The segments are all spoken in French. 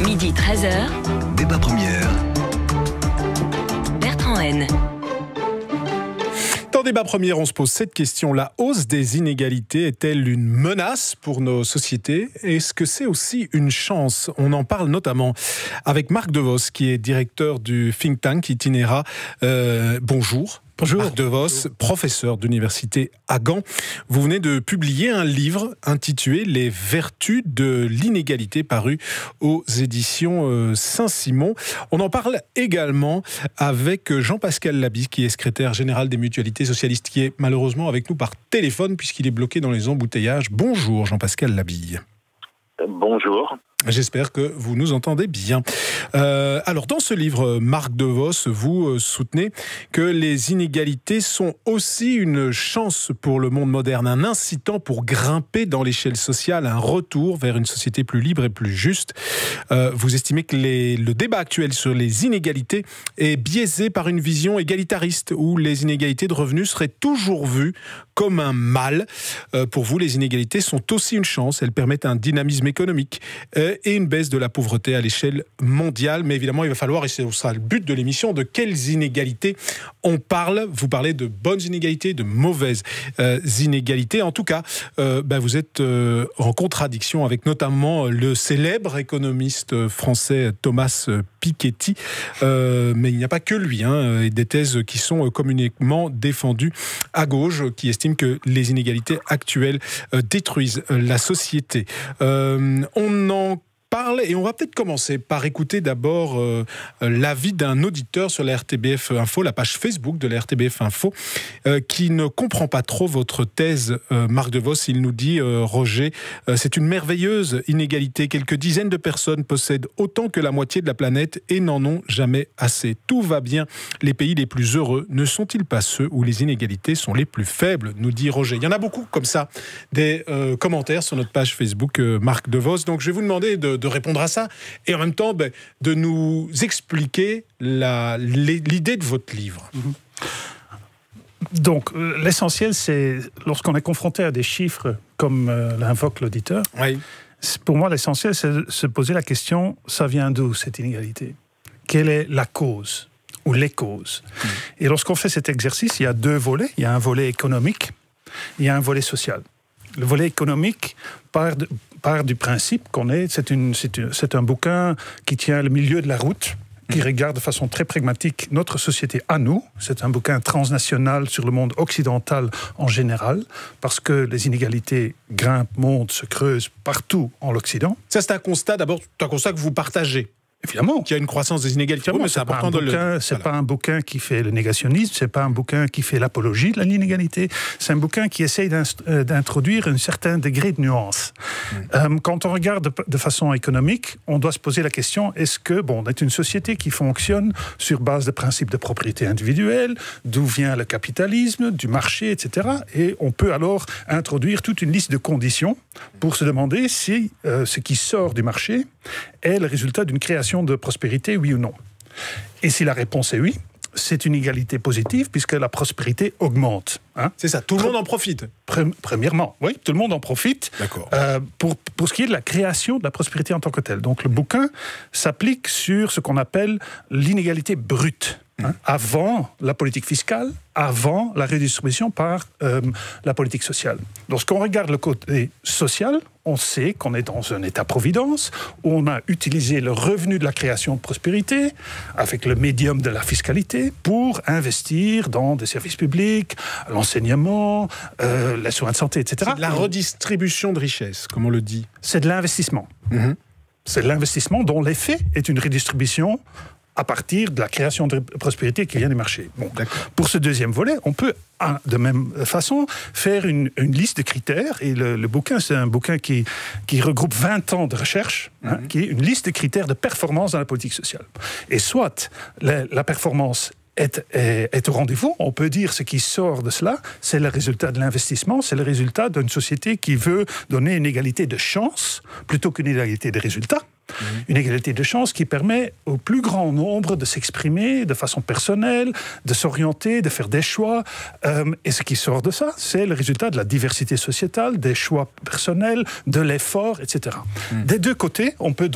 Midi 13h. Débat première. Bertrand Haine. Dans Débat première, on se pose cette question. La hausse des inégalités est-elle une menace pour nos sociétés? Est-ce que c'est aussi une chance? On en parle notamment avec Marc Devos, qui est directeur du think tank Itinéra. Bonjour. Bonjour. Marc Devos, professeur d'université à Gand. Vous venez de publier un livre intitulé « Les vertus de l'inégalité » paru aux éditions Saint-Simon. On en parle également avec Jean-Pascal Labille, qui est secrétaire général des Mutualités Socialistes, qui est malheureusement avec nous par téléphone puisqu'il est bloqué dans les embouteillages. Bonjour Jean-Pascal Labille. Bonjour. J'espère que vous nous entendez bien. Alors, dans ce livre, Marc Devos, vous soutenez que les inégalités sont aussi une chance pour le monde moderne, un incitant pour grimper dans l'échelle sociale, un retour vers une société plus libre et plus juste. Vous estimez que le débat actuel sur les inégalités est biaisé par une vision égalitariste, où les inégalités de revenus seraient toujours vues comme un mal. Pour vous, les inégalités sont aussi une chance. Elles permettent un dynamisme économique et une baisse de la pauvreté à l'échelle mondiale. Mais évidemment, il va falloir, et ce sera le but de l'émission, de quelles inégalités on parle. Vous parlez de bonnes inégalités, de mauvaises inégalités. En tout cas, vous êtes en contradiction avec notamment le célèbre économiste français Thomas Piketty. Mais il n'y a pas que lui, et des thèses qui sont communément défendues à gauche, qui estiment que les inégalités actuelles détruisent la société. On en parle et on va peut-être commencer par écouter d'abord l'avis d'un auditeur sur la RTBF Info, la page Facebook de la RTBF Info, qui ne comprend pas trop votre thèse, Marc Devos. Il nous dit, Roger, c'est une merveilleuse inégalité. Quelques dizaines de personnes possèdent autant que la moitié de la planète et n'en ont jamais assez. Tout va bien. Les pays les plus heureux ne sont-ils pas ceux où les inégalités sont les plus faibles, nous dit Roger. Il y en a beaucoup comme ça, des commentaires sur notre page Facebook, Marc Devos. Donc je vais vous demander de répondre à ça et en même temps de nous expliquer l'idée de votre livre. Donc l'essentiel, c'est lorsqu'on est confronté à des chiffres comme l'invoque l'auditeur, oui. Pour moi l'essentiel, c'est de se poser la question, ça vient d'où cette inégalité? Quelle est la cause ou les causes? Et lorsqu'on fait cet exercice, il y a deux volets. Il y a un volet économique, il y a un volet social. Le volet économique part du principe qu'on c'est un bouquin qui tient le milieu de la route, qui regarde de façon très pragmatique notre société à nous. C'est un bouquin transnational sur le monde occidental en général, parce que les inégalités grimpent, montent, se creusent partout en l'Occident. Ça, c'est un constat, d'abord, un constat que vous partagez. Évidemment. Qu'il y a une croissance des inégalités, mais c'est important de le... C'est pas un bouquin qui fait le négationnisme, c'est pas un bouquin qui fait l'apologie de l'inégalité, c'est un bouquin qui essaye d'introduire un certain degré de nuance. Quand on regarde de façon économique, on doit se poser la question, est-ce que, on est une société qui fonctionne sur base de principes de propriété individuelle, d'où vient le capitalisme, du marché, etc. Et on peut alors introduire toute une liste de conditions pour se demander si ce qui sort du marché est le résultat d'une création de prospérité, oui ou non. Et si la réponse est oui, c'est une égalité positive puisque la prospérité augmente. C'est ça, tout le monde en profite. Premièrement, oui, tout le monde en profite. D'accord. Pour ce qui est de la création de la prospérité en tant que telle. Donc le bouquin s'applique sur ce qu'on appelle l'inégalité brute. Avant la politique fiscale, avant la redistribution par la politique sociale. Lorsqu'on regarde le côté social, on sait qu'on est dans un état-providence où on a utilisé le revenu de la création de prospérité avec le médium de la fiscalité pour investir dans des services publics, l'enseignement, les soins de santé, etc. C'est de la redistribution de richesse, comme on le dit. C'est de l'investissement. C'est de l'investissement dont l'effet est une redistribution à partir de la création de prospérité qui vient du marché. Pour ce deuxième volet, on peut, de même façon, faire une liste de critères. Et le bouquin, c'est un bouquin qui regroupe 20 ans de recherche, qui est une liste de critères de performance dans la politique sociale. Et soit la performance est au rendez-vous, on peut dire ce qui sort de cela, c'est le résultat de l'investissement, c'est le résultat d'une société qui veut donner une égalité de chance plutôt qu'une égalité de résultats. Une égalité de chance qui permet au plus grand nombre de s'exprimer de façon personnelle, de s'orienter, de faire des choix. Et ce qui sort de ça, c'est le résultat de la diversité sociétale, des choix personnels, de l'effort, etc. Des deux côtés, on peut donc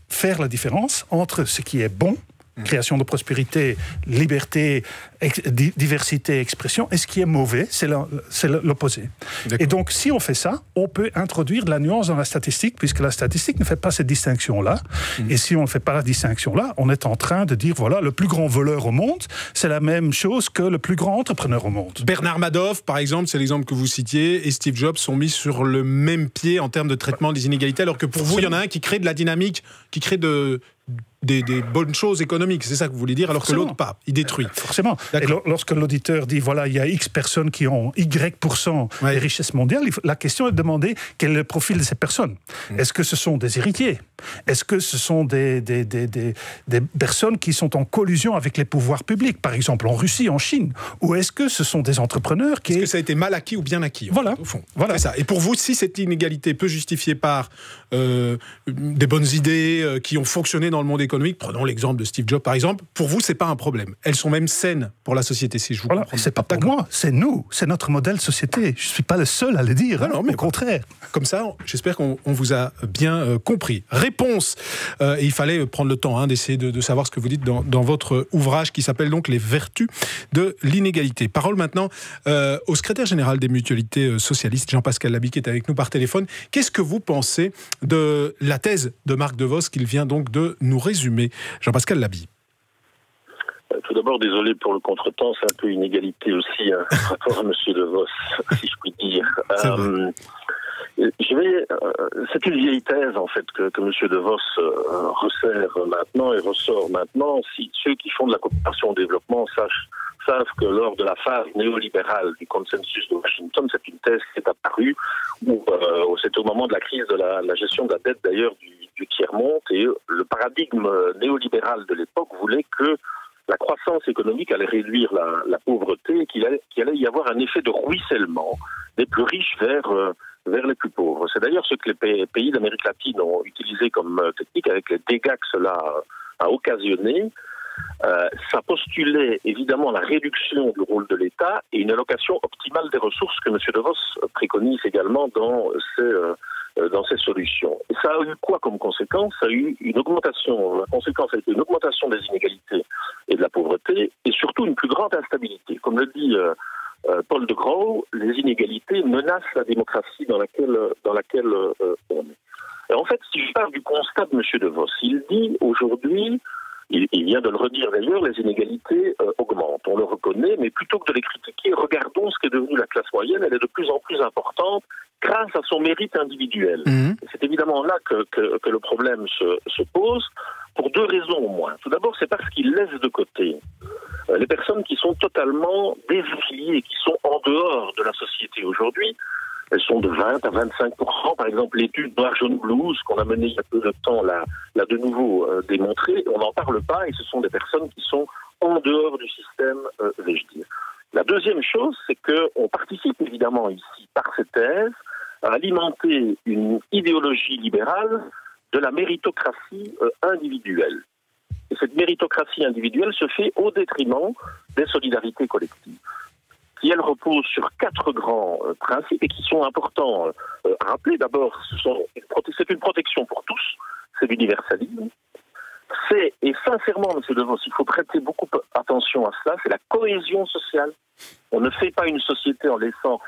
faire la différence entre ce qui est bon, création de prospérité, liberté, diversité, expression, et ce qui est mauvais, c'est l'opposé. Et donc, si on fait ça, on peut introduire de la nuance dans la statistique, puisque la statistique ne fait pas cette distinction-là. Et si on ne fait pas la distinction-là, on est en train de dire, voilà, le plus grand voleur au monde, c'est la même chose que le plus grand entrepreneur au monde. Bernard Madoff, par exemple, c'est l'exemple que vous citiez, et Steve Jobs sont mis sur le même pied en termes de traitement des inégalités, alors que pour vous, il y en a un qui crée de la dynamique, qui crée des bonnes choses économiques, c'est ça que vous voulez dire, alors que l'autre pas, il détruit. Forcément. Et lorsque l'auditeur dit, voilà, il y a X personnes qui ont Y% des richesses mondiales, la question est de demander quel est le profil de ces personnes. Est-ce que ce sont des héritiers? Est-ce que ce sont des personnes qui sont en collusion avec les pouvoirs publics, par exemple en Russie, en Chine? Ou est-ce que ce sont des entrepreneurs qui... Est-ce que ça a été mal acquis ou bien acquis, voilà. Au fond. Voilà. C'est ça. Et pour vous, si cette inégalité peut justifier par des bonnes idées qui ont fonctionné dans le monde économique, prenons l'exemple de Steve Jobs par exemple, pour vous, c'est pas un problème. Elles sont même saines pour la société, si je vous comprends. C'est pas pour moi, c'est nous, c'est notre modèle société. Je suis pas le seul à le dire, non, mais au contraire. Comme ça, j'espère qu'on vous a bien compris. Réponse. Et il fallait prendre le temps d'essayer de savoir ce que vous dites dans votre ouvrage qui s'appelle donc Les vertus de l'inégalité. Parole maintenant au secrétaire général des mutualités socialistes, Jean-Pascal Laby, qui est avec nous par téléphone. Qu'est-ce que vous pensez de la thèse de Marc DeVos qu'il vient donc de nous résumer? Jean-Pascal Laby. Tout d'abord, désolé pour le contretemps, c'est un peu inégalité aussi par rapport à M. DeVos, si je puis dire. C'est une vieille thèse, en fait, que M. DeVos resserre maintenant et ressort maintenant. Si ceux qui font de la coopération au développement savent que lors de la phase néolibérale du consensus de Washington, c'est une thèse qui est apparue, où c'est au moment de la crise de la gestion de la dette, d'ailleurs, du tiers-monde, et le paradigme néolibéral de l'époque voulait que la croissance économique allait réduire la pauvreté et qu'il allait y avoir un effet de ruissellement des plus riches vers les plus pauvres. C'est d'ailleurs ce que les pays d'Amérique latine ont utilisé comme technique avec les dégâts que cela a occasionné. Ça postulait évidemment la réduction du rôle de l'État et une allocation optimale des ressources que M. DeVos préconise également dans ces solutions. Et ça a eu quoi comme conséquence? Ça a eu une augmentation. La conséquence a été une augmentation des inégalités et de la pauvreté et surtout une plus grande instabilité. Comme le dit Paul de Grauw, les inégalités menacent la démocratie dans laquelle on est. Et en fait, si je parle du constat de M. DeVos, il dit aujourd'hui, il vient de le redire d'ailleurs, les inégalités augmentent. On le reconnaît, mais plutôt que de les critiquer, regardons ce qu'est devenue la classe moyenne. Elle est de plus en plus importante grâce à son mérite individuel. C'est évidemment là que le problème se pose, pour deux raisons au moins. Tout d'abord, c'est parce qu'il laisse de côté les personnes qui sont totalement désaffiliées, qui sont en dehors de la société aujourd'hui. Elles sont de 20 à 25%. Par exemple, l'étude Noir-Jaune Blues qu'on a menée il y a peu de temps l'a de nouveau démontré. On n'en parle pas et ce sont des personnes qui sont en dehors du système, vais-je dire. La deuxième chose, c'est qu'on participe évidemment ici, par cette thèse, à alimenter une idéologie libérale de la méritocratie individuelle. Et cette méritocratie individuelle se fait au détriment des solidarités collectives, qui, elle, repose sur 4 grands principes et qui sont importants à rappeler. D'abord, c'est une protection pour tous, c'est l'universalisme. Et sincèrement, M. DeVos, il faut prêter beaucoup attention à cela, c'est la cohésion sociale. On ne fait pas une société en laissant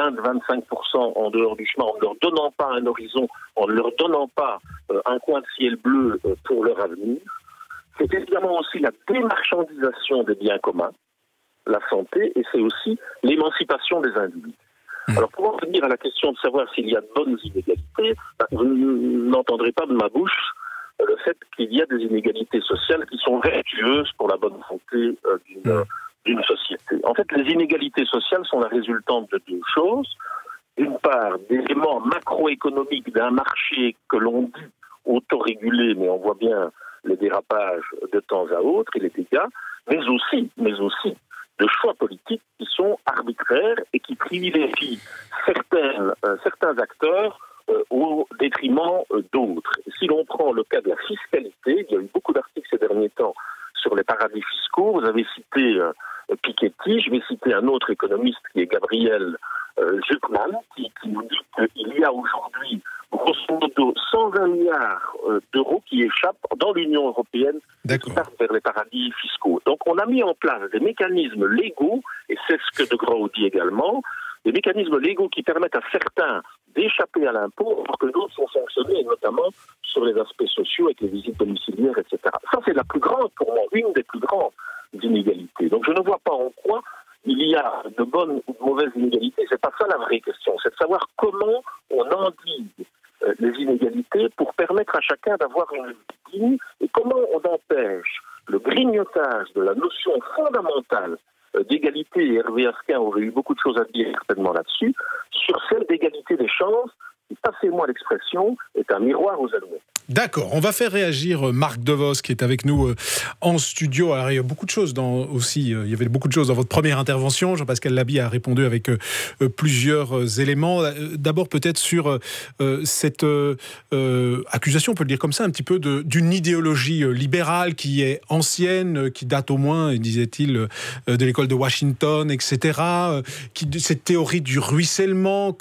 20-25% en dehors du chemin, en ne leur donnant pas un horizon, en ne leur donnant pas un coin de ciel bleu pour leur avenir. C'est évidemment aussi la démarchandisation des biens communs, la santé, et c'est aussi l'émancipation des individus. Alors, pour en venir à la question de savoir s'il y a de bonnes inégalités, vous n'entendrez pas de ma bouche le fait qu'il y a des inégalités sociales qui sont vertueuses pour la bonne santé d'une société. En fait, les inégalités sociales sont la résultante de deux choses. D'une part, d'éléments macroéconomiques d'un marché que l'on dit autorégulé, mais on voit bien les dérapages de temps à autre et les dégâts, mais aussi de choix politiques qui sont arbitraires et qui privilégient certains acteurs au détriment d'autres. Si l'on prend le cas de la fiscalité, il y a eu beaucoup d'articles ces derniers temps sur les paradis fiscaux. Vous avez cité Piketty, je vais citer un autre économiste qui est Gabriel Zucman, qui nous dit qu'il y a aujourd'hui grosso modo 120 milliards d'euros qui échappent dans l'Union européenne et qui partent vers les paradis fiscaux. Donc on a mis en place des mécanismes légaux, et c'est ce que De Grauw dit également, des mécanismes légaux qui permettent à certains d'échapper à l'impôt, alors que d'autres sont sanctionnés, et notamment sur les aspects sociaux avec les visites domiciliaires, etc. Ça, c'est la plus grande, pour moi, une des plus grandes inégalités. Donc je ne vois pas en quoi il y a de bonnes ou de mauvaises inégalités. C'est pas ça la vraie question. C'est de savoir comment on endigue les inégalités pour permettre à chacun d'avoir une vie digne, et comment on empêche le grignotage de la notion fondamentale d'égalité, et Hervé Asquin aurait eu beaucoup de choses à dire certainement là-dessus, sur celle d'égalité des chances, qui, passez-moi l'expression, est un miroir aux alouettes. D'accord, on va faire réagir Marc DeVos qui est avec nous en studio. Alors il y a beaucoup de choses il y avait beaucoup de choses dans votre première intervention. Jean-Pascal Labie a répondu avec plusieurs éléments. D'abord peut-être sur cette accusation, on peut le dire comme ça, un petit peu d'une idéologie libérale qui est ancienne, qui date au moins, disait-il, de l'école de Washington, etc. Cette théorie du ruissellement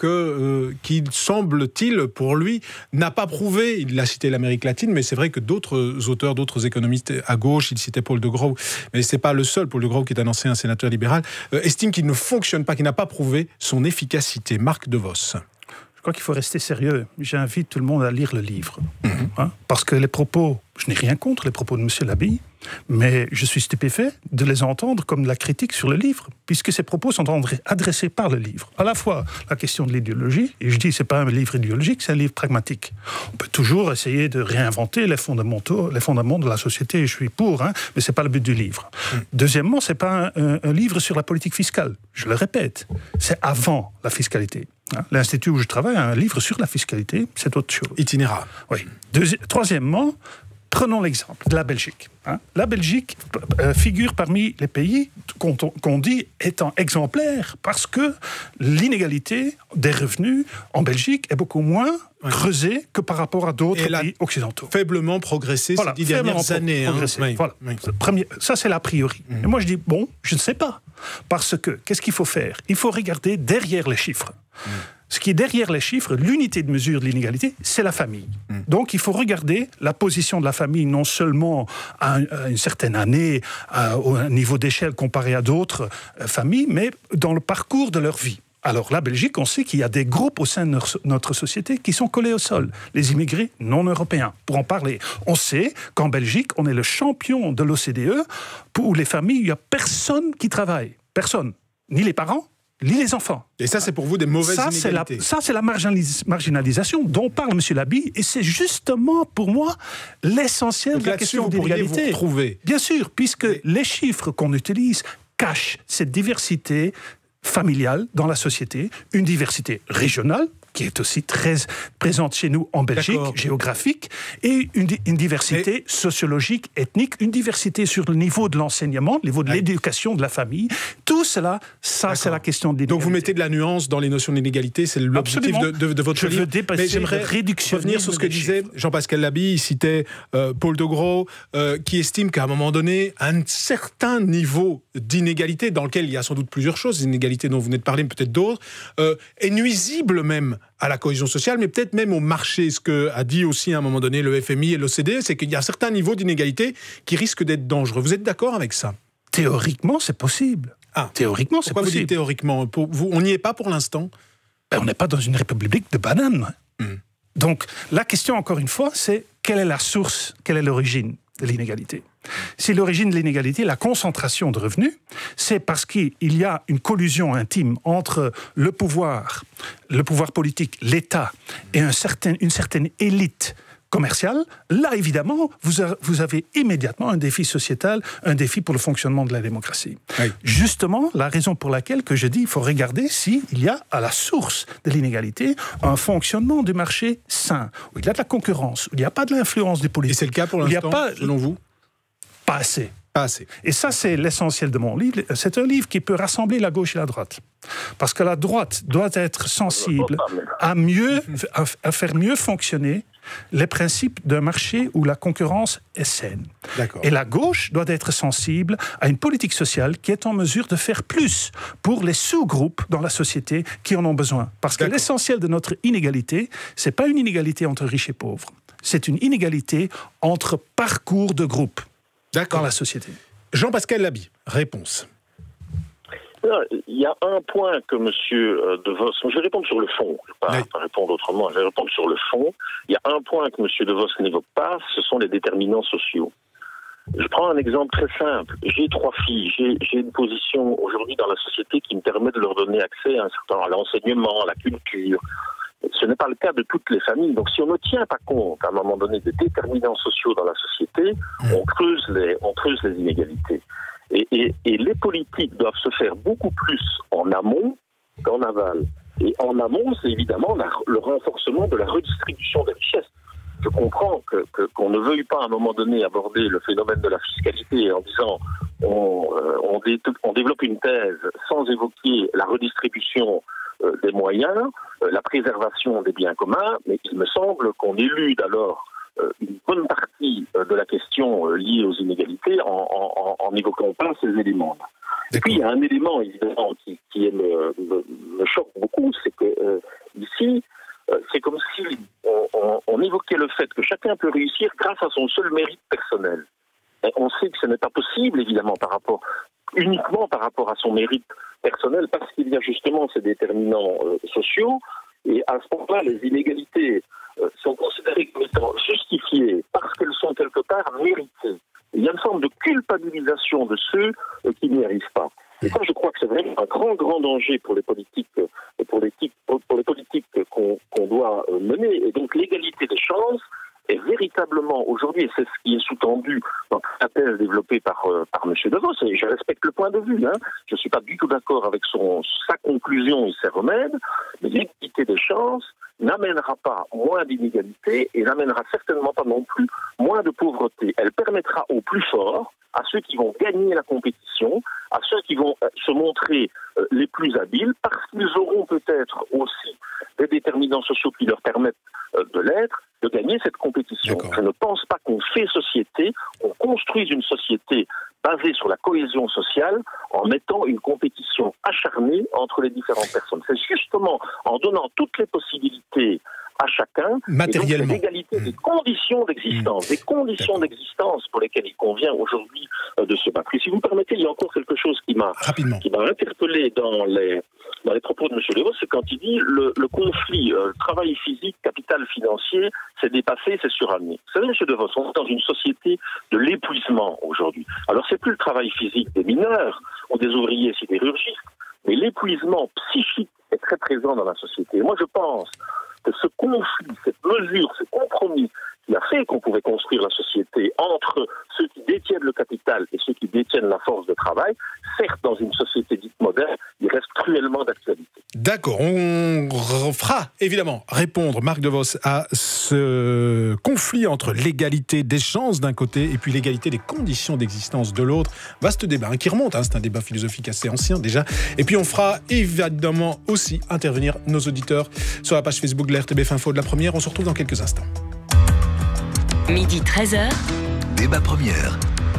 qui semble-t-il pour lui n'a pas prouvé. Il l'a cité l'Amérique latine, mais c'est vrai que d'autres auteurs, d'autres économistes à gauche, il citait Paul de Grauw, mais c'est pas le seul, Paul de Grauw qui est un ancien sénateur libéral, estime qu'il ne fonctionne pas, qu'il n'a pas prouvé son efficacité. Marc DeVos. Je crois qu'il faut rester sérieux. J'invite tout le monde à lire le livre. Parce que les propos, je n'ai rien contre les propos de M. Labie, mais je suis stupéfait de les entendre comme de la critique sur le livre, puisque ces propos sont adressés par le livre. À la fois la question de l'idéologie, et je dis c'est pas un livre idéologique, c'est un livre pragmatique. On peut toujours essayer de réinventer les fondements de la société, et je suis pour, mais c'est pas le but du livre. Deuxièmement, c'est pas un livre sur la politique fiscale. Je le répète, c'est avant la fiscalité. L'Institut où je travaille a un livre sur la fiscalité, c'est autre chose. Itinéraire. Oui. Troisièmement, prenons l'exemple de la Belgique. La Belgique figure parmi les pays qu'on dit étant exemplaires parce que l'inégalité des revenus en Belgique est beaucoup moins creusée que par rapport à d'autres pays occidentaux. Faiblement progressé ces 10 dernières années. Voilà. Ça, c'est l'a priori. Et moi, je dis, bon, je ne sais pas. Parce que, qu'est-ce qu'il faut faire? Il faut regarder derrière les chiffres. Ce qui est derrière les chiffres, l'unité de mesure de l'inégalité, c'est la famille. Donc il faut regarder la position de la famille, non seulement à une certaine année, au niveau d'échelle comparé à d'autres familles, mais dans le parcours de leur vie. Alors la Belgique, on sait qu'il y a des groupes au sein de notre société qui sont collés au sol. Les immigrés non européens, pour en parler. On sait qu'en Belgique, on est le champion de l'OCDE, où les familles, il n'y a personne qui travaille. Personne. Ni les parents, ni les enfants. Et ça, c'est pour vous des mauvaises inégalités. Ça, c'est la marginalisation dont parle M. Labie, et c'est justement, pour moi, l'essentiel de la question d'inégalité. Vous retrouver. Bien sûr, puisque les chiffres qu'on utilise cachent cette diversité familiale dans la société, une diversité régionale, qui est aussi très présente chez nous en Belgique, géographique, et une diversité sociologique, ethnique, une diversité sur le niveau de l'enseignement, le niveau de l'éducation, de la famille. Tout cela, ça, c'est la question de l'inégalité. Donc vous mettez de la nuance dans les notions d'inégalité, c'est l'objectif de votre livre. Je veux dépasser, j'aimerais revenir sur ce que disait Jean-Pascal Labie. Il citait Paul de Grauw, qui estime qu'à un moment donné, un certain niveau d'inégalité, dans lequel il y a sans doute plusieurs choses, des inégalités dont vous venez de parler, mais peut-être d'autres, est nuisible même à la cohésion sociale, mais peut-être même au marché. Ce qu'a dit aussi à un moment donné le FMI et l'OCDE, c'est qu'il y a un certain niveau d'inégalité qui risque d'être dangereux. Vous êtes d'accord avec ça? Théoriquement, c'est possible. Théoriquement, c'est possible. Pourquoi vous dites théoriquement? Pour vous, on n'y est pas pour l'instant? On n'est pas dans une république de bananes. Donc, la question, encore une fois, c'est quelle est la source, quelle est l'origine de l'inégalité? Si l'origine de l'inégalité, la concentration de revenus, c'est parce qu'il y a une collusion intime entre le pouvoir politique, l'État et une certaine élite commerciale. Là, évidemment, vous avez immédiatement un défi sociétal, un défi pour le fonctionnement de la démocratie. Oui. Justement, la raison pour laquelle que je dis il faut regarder s'il y a à la source de l'inégalité un fonctionnement du marché sain, où il y a de la concurrence, où il n'y a pas de l'influence des politiques. Et c'est le cas pour l'instant, selon vous? Pas assez. Pas assez. Et ça, c'est l'essentiel de mon livre. C'est un livre qui peut rassembler la gauche et la droite. Parce que la droite doit être sensible à faire mieux fonctionner les principes d'un marché où la concurrence est saine. D'accord. Et la gauche doit être sensible à une politique sociale qui est en mesure de faire plus pour les sous-groupes dans la société qui en ont besoin. Parce que l'essentiel de notre inégalité, c'est pas une inégalité entre riches et pauvres. C'est une inégalité entre parcours de groupe dans la société. Jean-Pascal Laby, réponse. Il y a un point que M. De Vos... Je vais répondre sur le fond, je ne vais pas répondre autrement, je vais répondre sur le fond. Il y a un point que M. De Vos n'évoque pas, ce sont les déterminants sociaux. Je prends un exemple très simple. J'ai 3 filles, j'ai une position aujourd'hui dans la société qui me permet de leur donner accès à l'enseignement, à la culture. Ce n'est pas le cas de toutes les familles. Donc si on ne tient pas compte à un moment donné des déterminants sociaux dans la société, on creuse les inégalités. Et les politiques doivent se faire beaucoup plus en amont qu'en aval. Et en amont, c'est évidemment le renforcement de la redistribution des richesses. Je comprends qu'on ne veuille pas à un moment donné aborder le phénomène de la fiscalité en disant on développe une thèse sans évoquer la redistribution des moyens, la préservation des biens communs, mais il me semble qu'on élude alors une bonne partie de la question liée aux inégalités en n'évoquant pas ces éléments-là. Et puis il y a un élément évidemment qui me choque beaucoup, c'est que ici, c'est comme si on évoquait le fait que chacun peut réussir grâce à son seul mérite personnel. Et on sait que ce n'est pas possible, évidemment, uniquement par rapport à son mérite personnel, parce qu'il y a justement ces déterminants sociaux. Et à ce moment-là, les inégalités sont considérées comme étant justifiées parce qu'elles sont quelque part méritées. Et il y a une forme de culpabilisation de ceux qui n'y arrivent pas. Et ça, je crois que c'est vraiment un grand danger pour les politiques, qu'on doit mener. Et donc l'égalité des chances est véritablement aujourd'hui, et c'est ce qui est sous-tendu dans la thèse développée par M. De Vos, et je respecte le point de vue, je ne suis pas du tout d'accord avec sa conclusion et ses remèdes, mais l'égalité des chances n'amènera pas moins d'inégalité et n'amènera certainement pas non plus moins de pauvreté. Elle permettra aux plus forts, à ceux qui vont gagner la compétition, à ceux qui vont se montrer les plus habiles, parce qu'ils auront peut-être aussi des déterminants sociaux qui leur permettent de l'être, de gagner cette compétition. Je ne pense pas qu'on fait société, qu'on construise une société basée sur la cohésion sociale en mettant une compétition acharnée entre les différentes personnes. C'est justement en donnant toutes les possibilités à chacun, matériellement, l'égalité des conditions d'existence, d'existence pour lesquelles il convient aujourd'hui de se battre. Et si vous permettez, il y a encore quelque chose qui m'a interpellé dans les propos de M. De Vos, c'est quand il dit le conflit travail physique, capital financier, c'est dépassé, c'est suranné. Vous savez, M. De Vos, on est dans une société de l'épuisement aujourd'hui. Alors c'est plus le travail physique des mineurs ou des ouvriers sidérurgistes, mais l'épuisement psychique est très présent dans la société. Et moi je pense que ce conflit, cette mesure, ce compromis qui a fait qu'on pouvait construire la société entre ceux qui détiennent le capital et ceux qui détiennent la force de travail, certes dans une société dite moderne, il reste cruellement d'actualité. D'accord, on fera évidemment répondre, Marc De Vos, à ce conflit entre l'égalité des chances d'un côté et puis l'égalité des conditions d'existence de l'autre. Vaste débat qui remonte, c'est un débat philosophique assez ancien déjà. Et puis on fera évidemment aussi intervenir nos auditeurs sur la page Facebook de la RTBF Info de la Première. On se retrouve dans quelques instants. Midi 13h. Débat Première.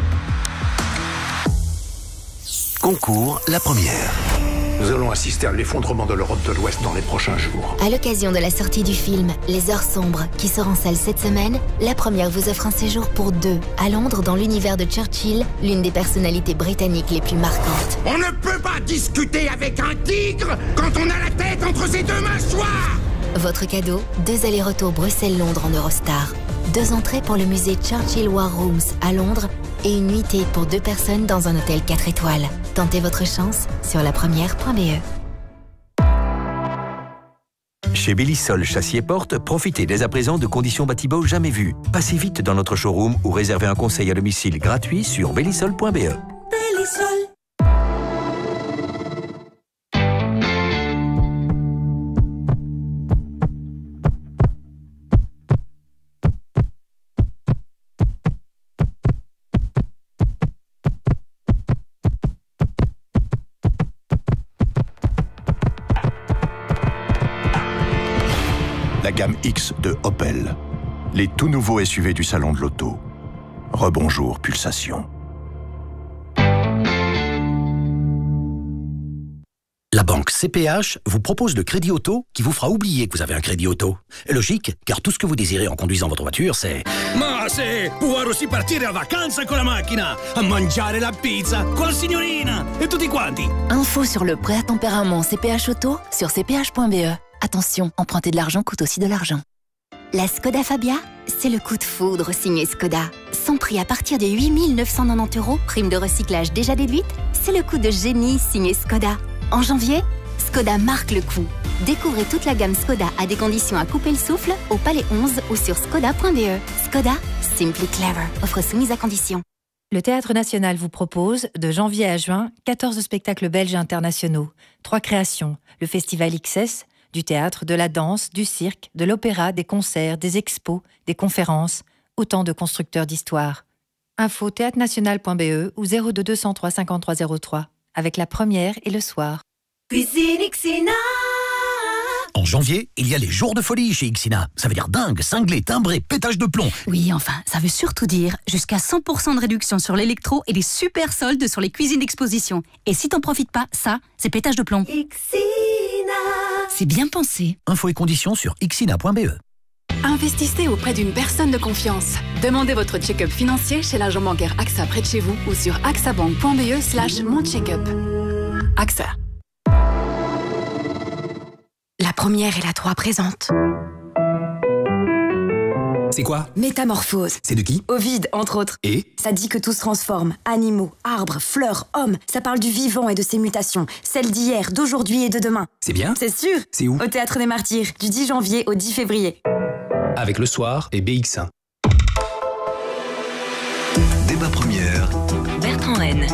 Concours La Première. Nous allons assister à l'effondrement de l'Europe de l'Ouest dans les prochains jours. À l'occasion de la sortie du film Les Heures Sombres, qui sort en salle cette semaine, La Première vous offre un séjour pour 2 à Londres dans l'univers de Churchill, l'une des personnalités britanniques les plus marquantes. On ne peut pas discuter avec un tigre quand on a la tête entre ses 2 mâchoires. Votre cadeau, 2 allers-retours Bruxelles-Londres en Eurostar. 2 entrées pour le musée Churchill War Rooms à Londres et une nuitée pour 2 personnes dans un hôtel 4 étoiles. Tentez votre chance sur lapremière.be. Chez Bellisol Châssis et Portes, profitez dès à présent de conditions bâtiment jamais vues. Passez vite dans notre showroom ou réservez un conseil à domicile gratuit sur bellisol.be. Bellisol. La gamme X de Opel. les tout nouveaux SUV du salon de l'auto. Rebonjour Pulsation. La banque CPH vous propose le crédit auto qui vous fera oublier que vous avez un crédit auto. Logique, car tout ce que vous désirez en conduisant votre voiture, c'est... Ma c'est pouvoir aussi partir en vacances con la macchina, a mangiare la pizza con la signorina et tutti quanti. Info sur le prêt à tempérament CPH Auto sur cph.be. Attention, emprunter de l'argent coûte aussi de l'argent. La Skoda Fabia, c'est le coup de foudre signé Skoda. Son prix à partir de 8 990 €, prime de recyclage déjà déduite, c'est le coup de génie signé Skoda. En janvier, Skoda marque le coup. Découvrez toute la gamme Skoda à des conditions à couper le souffle au Palais 11 ou sur skoda.be. Skoda, simply clever. Offre soumise à conditions. Le Théâtre National vous propose, de janvier à juin, 14 spectacles belges et internationaux. 3 créations, le Festival XS, du théâtre, de la danse, du cirque, de l'opéra, des concerts, des expos, des conférences, autant de constructeurs d'histoire. Info théâtrenational.be ou 02 203 53 03, avec la première et le soir. Cuisine Xina. En janvier, il y a les jours de folie chez Xina. Ça veut dire dingue, cinglé, timbré, pétage de plomb. Oui, enfin, ça veut surtout dire jusqu'à 100% de réduction sur l'électro et des super soldes sur les cuisines d'exposition. Et si t'en profites pas, ça, c'est pétage de plomb. Xina. C'est bien pensé. Infos et conditions sur xina.be. Investissez auprès d'une personne de confiance. Demandez votre check-up financier chez l'agent bancaire AXA près de chez vous ou sur axabank.be/moncheckup. AXA. La première et la 3 présente. C'est quoi? Métamorphose. C'est de qui? Ovide, entre autres. Et? Ça dit que tout se transforme. Animaux, arbres, fleurs, hommes. Ça parle du vivant et de ses mutations. Celles d'hier, d'aujourd'hui et de demain. C'est bien? C'est sûr. C'est où? Au Théâtre des Martyrs, du 10 janvier au 10 février. Avec Le Soir et BX1. Débat première. Bertrand Rennes.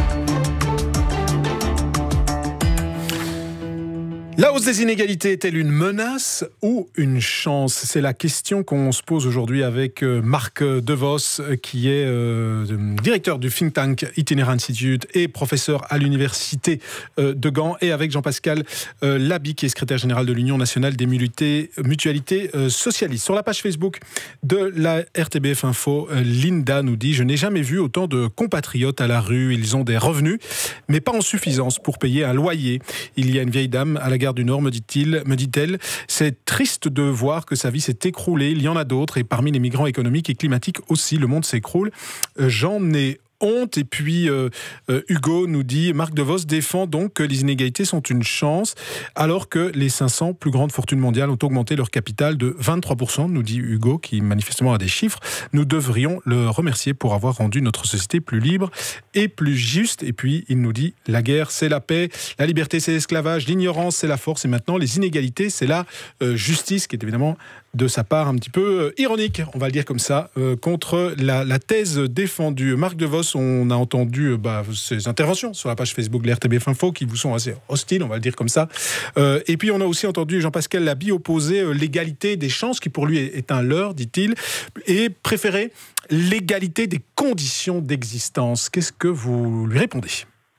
La hausse des inégalités est-elle une menace ou une chance? C'est la question qu'on se pose aujourd'hui avec Marc DeVos, qui est directeur du think tank Itinéraire Institute et professeur à l'université de Gand, et avec Jean-Pascal Laby, qui est secrétaire général de l'Union nationale des mutualités socialistes. Sur la page Facebook de la RTBF Info, Linda nous dit « Je n'ai jamais vu autant de compatriotes à la rue. Ils ont des revenus, mais pas en suffisance pour payer un loyer. Il y a une vieille dame à la gare du Nord, me dit-elle, c'est triste de voir que sa vie s'est écroulée. Il y en a d'autres, et parmi les migrants économiques et climatiques aussi, le monde s'écroule. J'en ai honte. » Et puis Hugo nous dit, Marc DeVos défend donc que les inégalités sont une chance, alors que les 500 plus grandes fortunes mondiales ont augmenté leur capital de 23%, nous dit Hugo, qui manifestement a des chiffres. Nous devrions le remercier pour avoir rendu notre société plus libre et plus juste. Et puis il nous dit, la guerre c'est la paix, la liberté c'est l'esclavage, l'ignorance c'est la force, et maintenant les inégalités c'est la justice, qui est évidemment de sa part un petit peu ironique, on va le dire comme ça, contre la thèse défendue. Marc DeVos, on a entendu ses interventions sur la page Facebook de l'RTBF Info qui vous sont assez hostiles, on va le dire comme ça. Et puis on a aussi entendu Jean-Pascal Laby opposer l'égalité des chances, qui pour lui est un leurre, dit-il, et préférer l'égalité des conditions d'existence. Qu'est-ce que vous lui répondez ?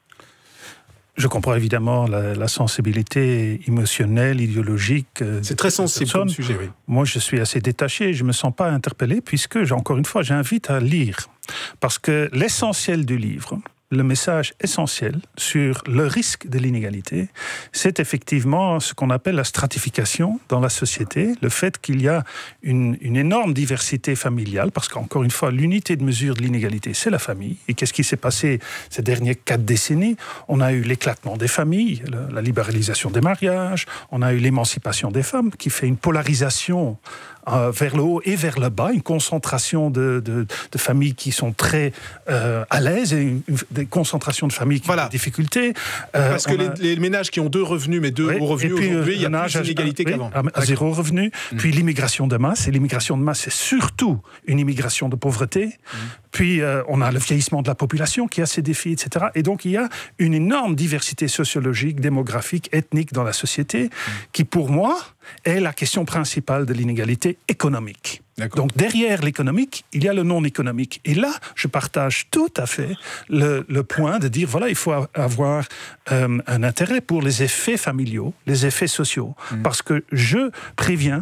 Je comprends évidemment la sensibilité émotionnelle, idéologique. C'est très sensible comme sujet, oui. Moi, je suis assez détaché, je ne me sens pas interpellé, puisque, encore une fois, j'invite à lire. Parce que l'essentiel du livre, le message essentiel sur le risque de l'inégalité, c'est effectivement ce qu'on appelle la stratification dans la société, le fait qu'il y a une énorme diversité familiale, parce qu'encore une fois, l'unité de mesure de l'inégalité, c'est la famille. Et qu'est-ce qui s'est passé ces dernières 4 décennies? On a eu l'éclatement des familles, la libéralisation des mariages, on a eu l'émancipation des femmes, qui fait une polarisation vers le haut et vers le bas, une concentration de familles qui sont très à l'aise, et des concentrations de familles qui ont des difficultés. Parce que les ménages qui ont 2 revenus, mais 2 hauts revenus, aujourd'hui, il y a plus d'inégalité qu'avant. À 0 revenu. Puis l'immigration de masse, et l'immigration de masse, c'est surtout une immigration de pauvreté. Puis on a le vieillissement de la population qui a ses défis, etc. Et donc il y a une énorme diversité sociologique, démographique, ethnique dans la société, qui pour moi est la question principale de l'inégalité économique. Donc derrière l'économique, il y a le non économique. Et là, je partage tout à fait le point de dire, voilà, il faut avoir un intérêt pour les effets familiaux, les effets sociaux. Parce que je préviens,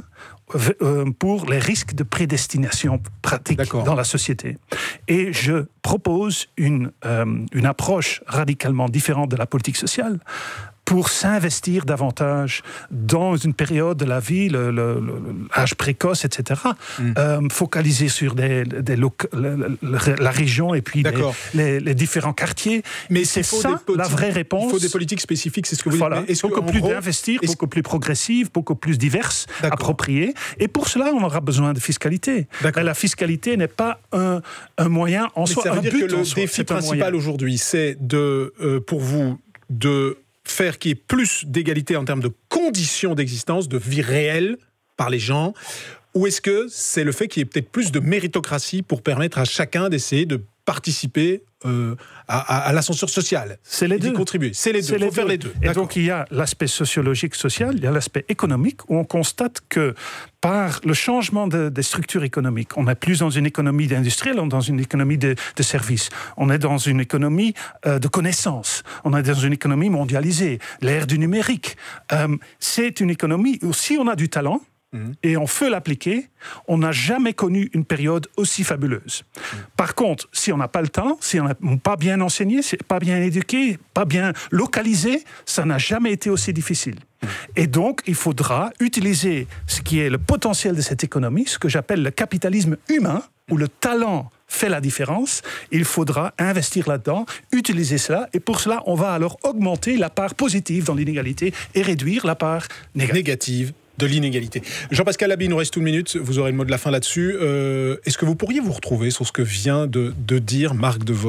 pour les risques de prédestination pratique dans la société. Et je propose une approche radicalement différente de la politique sociale pour s'investir davantage dans une période de la vie, l'âge précoce, etc. Focaliser sur la région et puis les différents quartiers. Mais c'est ça la vraie réponse. Il faut des politiques spécifiques, c'est ce que vous dites. Beaucoup plus d'investir, beaucoup plus progressives, beaucoup plus diverses, appropriées. Et pour cela, on aura besoin de fiscalité. La fiscalité n'est pas un moyen en soi. Ça veut dire que le défi principal aujourd'hui, c'est pour vous de faire qu'il y ait plus d'égalité en termes de conditions d'existence, de vie réelle par les gens, ou est-ce que c'est le fait qu'il y ait peut-être plus de méritocratie pour permettre à chacun d'essayer de participer à l'ascenseur social? C'est les deux. Contribuer. C'est les deux. Il faut faire les deux. Et donc il y a l'aspect sociologique, social, il y a l'aspect économique, où on constate que par le changement des structures économiques, on n'est plus dans une économie industrielle, on est dans une économie de services. On est dans une économie de connaissances. On est dans une économie mondialisée, l'ère du numérique. C'est une économie où si on a du talent, et on veut l'appliquer, on n'a jamais connu une période aussi fabuleuse. Par contre, si on n'a pas le temps, si on n'est pas bien enseigné, pas bien éduqué, pas bien localisé, ça n'a jamais été aussi difficile. Et donc, il faudra utiliser ce qui est le potentiel de cette économie, ce que j'appelle le capitalisme humain, où le talent fait la différence. Il faudra investir là-dedans, utiliser cela, et pour cela, on va alors augmenter la part positive dans l'inégalité et réduire la part négative de l'inégalité. Jean-Pascal Labille, il nous reste une minute, vous aurez le mot de la fin là-dessus. Est-ce que vous pourriez vous retrouver sur ce que vient de dire Marc DeVos ?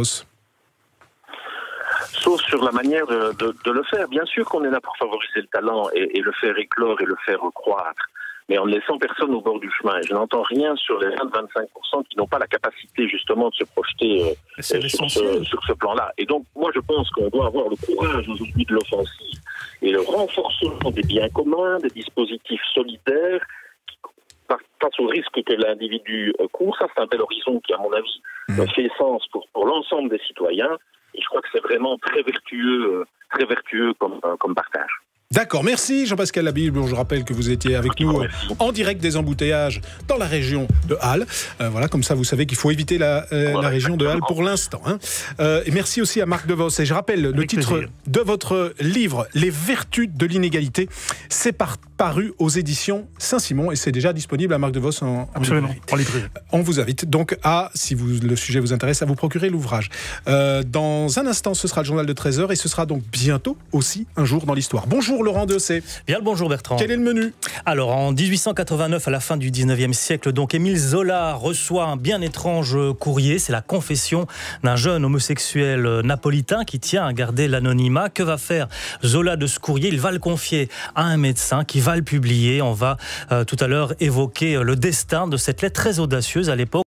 Sauf sur la manière de le faire. Bien sûr qu'on est là pour favoriser le talent et le faire éclore et le faire croître, mais en ne laissant personne au bord du chemin. Je n'entends rien sur les 20-25% qui n'ont pas la capacité justement de se projeter sur ce plan-là. Et donc, moi, je pense qu'on doit avoir le courage aujourd'hui de l'offensive et le renforcement des biens communs, des dispositifs solidaires, face au risque que l'individu court. Ça, c'est un bel horizon qui, à mon avis, fait sens pour l'ensemble des citoyens. Et je crois que c'est vraiment très vertueux comme partage. D'accord, merci Jean-Pascal Labille. Bon, je rappelle que vous étiez avec nous en direct des embouteillages dans la région de Halle. Voilà, comme ça vous savez qu'il faut éviter la région de Halle pour l'instant. Et merci aussi à Marc DeVos. Et je rappelle le titre de votre livre, Les vertus de l'inégalité. C'est paru aux éditions Saint-Simon et c'est déjà disponible à Marc DeVos en librairie. On vous invite donc si le sujet vous intéresse, à vous procurer l'ouvrage. Dans un instant, ce sera le journal de 13h et ce sera donc bientôt aussi un jour dans l'histoire. Bonjour Laurent Dessay. Bien le bonjour Bertrand. Quel est le menu ? Alors en 1889, à la fin du 19e siècle, donc Émile Zola reçoit un bien étrange courrier. C'est la confession d'un jeune homosexuel napolitain qui tient à garder l'anonymat. Que va faire Zola de ce courrier ? Il va le confier à un médecin qui va le publier. On va tout à l'heure évoquer le destin de cette lettre très audacieuse à l'époque.